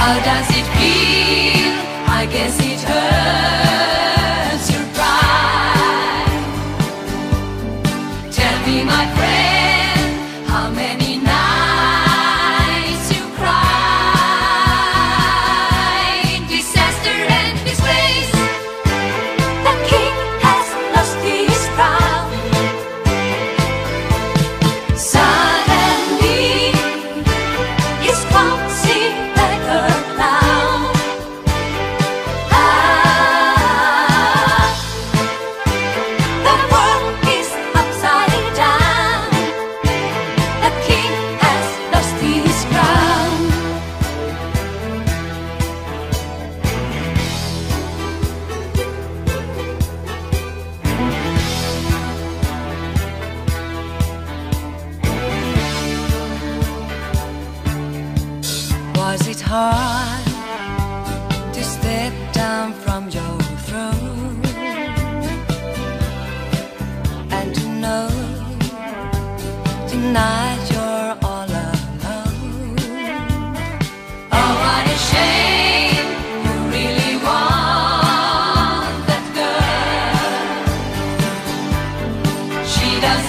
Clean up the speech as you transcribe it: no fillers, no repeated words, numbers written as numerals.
How does it feel? I guess it hurts your pride. Tell me, my friend, how many nights you cried? Disaster and disgrace. The king has lost his crown. Suddenly, he's clumsy like a clown. The world is upside down. The king has lost his crown. Was it hard to step down from your throne and to know tonight you're all alone? Oh, what a shame, you really want that girl. She doesn't